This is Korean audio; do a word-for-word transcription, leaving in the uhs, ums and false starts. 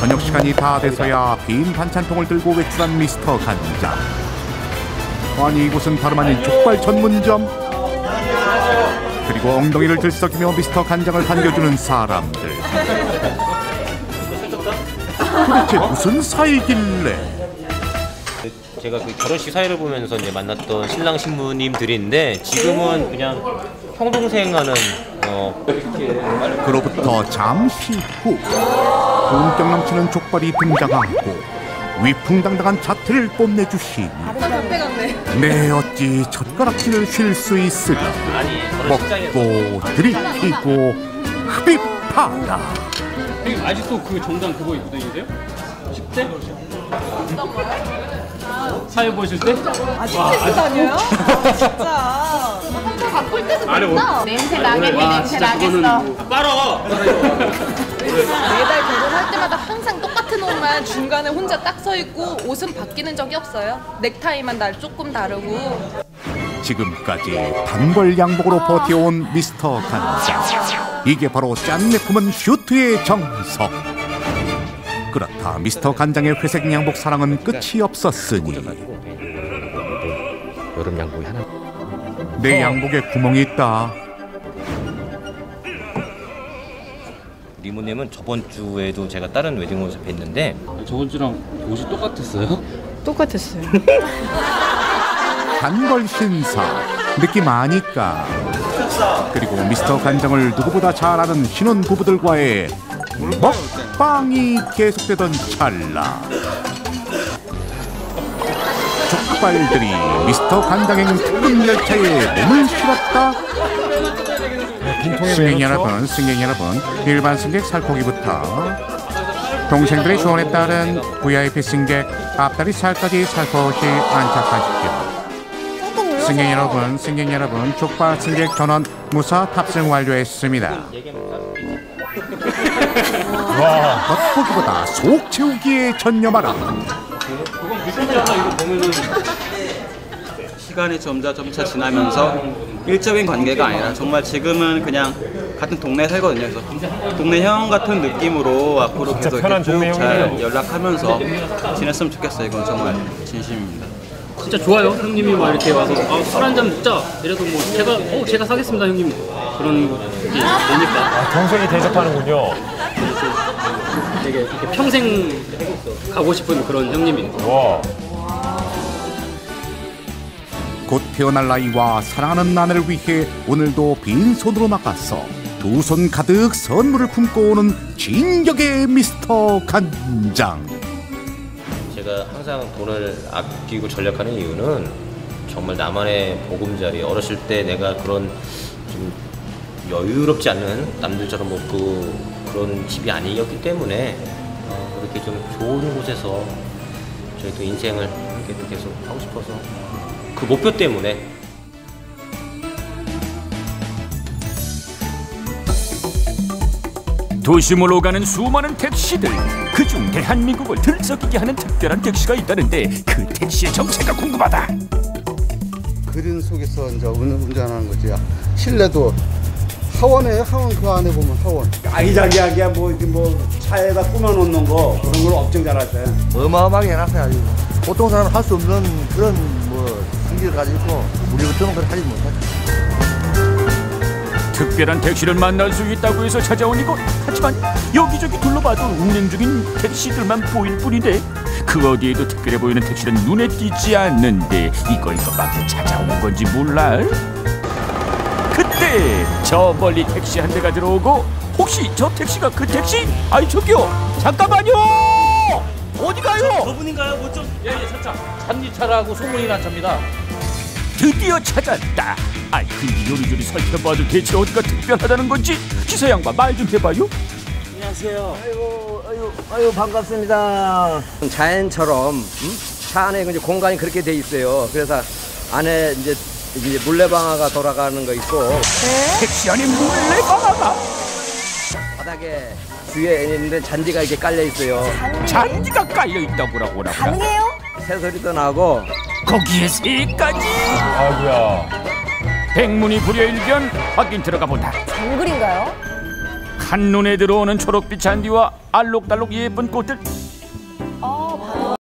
저녁 시간이 다 돼서야 빈 반찬통을 들고 외출한 미스터 간장. 아니 이곳은 다름 아닌 족발 전문점. 그리고 엉덩이를 들썩이며 미스터 간장을 반겨주는 사람들. 도대체 무슨 사이길래? 제가 그 결혼식 사회를 보면서 이제 만났던 신랑 신부님들인데 지금은 그냥 형 동생 하는 어. 그로부터 잠시 후 본격 넘치는 족발이 등장하고 위풍당당한 자태를 뽐내주시니 네 어찌 젓가락질을 쉴 수 있으려 먹고 들이키고 흡입하다. 아직도 그 정당 그거 있으세요? 십 대? 사회 보실 때? 아직도 다녀요? 진짜 한번 바꿀 때도 있다. 냄새 나겠네. 냄새 나겠어. 빨어! 매달 결혼할 때마다 항상 똑같은 옷만 중간에 혼자 딱 서 있고 옷은 바뀌는 적이 없어요. 넥타이만 날 조금 다르고. 지금까지 단벌 양복으로 버텨온 미스터 간장. 이게 바로 짠내품은 슈트의 정석. 그렇다 미스터 간장의 회색 양복 사랑은 끝이 없었으니 여름 양복이 하나. 내 양복에 구멍이 있다. 리모님은 저번 주에도 제가 다른 웨딩 옷을 뵀는데 저번 주랑 옷이 똑같았어요? 똑같았어요. 단벌 신사 느낌 아니까. 그리고 미스터 간장을 누구보다 잘 아는 신혼 부부들과의 먹방이 계속되던 찰나 족발들이 미스터 간장행 특급 열차에 몸을 실었다. 승객 여러분, 승객 여러분, 일반 승객 살포기부터 동생들의 조언에 따른 브이아이피 승객 앞다리 살까지 살포시 안착하십시오. 승객 여러분, 승객 여러분, 족발 승객 전원 무사 탑승 완료했습니다. 와, 겉보기보다 속 채우기에 전념하라. 시간이 점차 점차 지나면서 일적인 관계가 아니라 정말 지금은 그냥 같은 동네에 살거든요. 그래서 동네 형 같은 느낌으로 앞으로 계속 이렇게 쭉 잘 연락하면서 지냈으면 좋겠어요. 이건 정말 진심입니다. 진짜 좋아요. 형님이 막 이렇게 와서 아, 술 한잔 먹자 이래도 뭐 제가 어 제가 사겠습니다 형님 그런 게 되니까. 아, 동생이 대접하는군요. 되게 이렇게 평생 가고 싶은 그런 형님이에요. 와. 곧 태어날 아이와 사랑하는 아내를 위해 오늘도 빈손으로 나가서 두 손 가득 선물을 품고 오는 진격의 미스터 간장. 제가 항상 돈을 아끼고 전략하는 이유는 정말 나만의 보금자리. 어렸을 때 내가 그런 좀 여유롭지 않은 남들처럼 먹고 그런 집이 아니었기 때문에 어, 그렇게 좀 좋은 곳에서 저희 또 인생을 이렇게 또 계속 하고 싶어서 그 목표 때문에. 도심으로 가는 수많은 택시들, 그중 대한민국을 들썩이게 하는 특별한 택시가 있다는데 그 택시의 정체가 궁금하다. 그림 속에서 이제 운전하는 거지. 실내도 하원이에요. 하원 그 안에 보면 하원. 아기자기하게 뭐, 뭐 차에다 꾸며놓는 거 그런 걸 엄청 잘하세요. 어마어마하게 해놨어요. 아주. 보통 사람은 할 수 없는 그런 뭐 승기를 가지고 있고 우리 같은 건 하지 못하죠. 특별한 택시를 만날 수 있다고 해서 찾아온 이곳. 하지만 여기저기 둘러봐도 운행 중인 택시들만 보일 뿐인데 그 어디에도 특별해 보이는 택시는 눈에 띄지 않는데 이거 이거 막 찾아온 건지 몰라? 그때 저 멀리 택시 한 대가 들어오고 혹시 저 택시가 그 택시? 아이 저기요 잠깐만요. 어디 가요? 저, 저분인가요? 뭐 좀 예예 차차 잔디차라고 소문이 난 차입니다. 드디어 찾았다. 아이 근데 요리조리 살펴봐도 대체 어디가 특별하다는 건지 기사 양반 말 좀 해봐요. 안녕하세요. 아이고 아유 아유 반갑습니다. 자연처럼 음? 차 안에 이제 공간이 그렇게 돼 있어요. 그래서 안에 이제 이제 물레방아가 돌아가는 거 있고. 네? 택시 안에 물레방아가? 바닥에 뒤에 있는데 잔디가 이렇게 깔려 있어요. 잔디? 잔디가 깔려 있다고라고 오라고. 가능해요? 새소리도 나고. 거기에 새까지. 아구야. 백문이 불여일견 확인 들어가 본다. 정글인가요? 한눈에 들어오는 초록빛 잔디와 알록달록 예쁜 꽃들.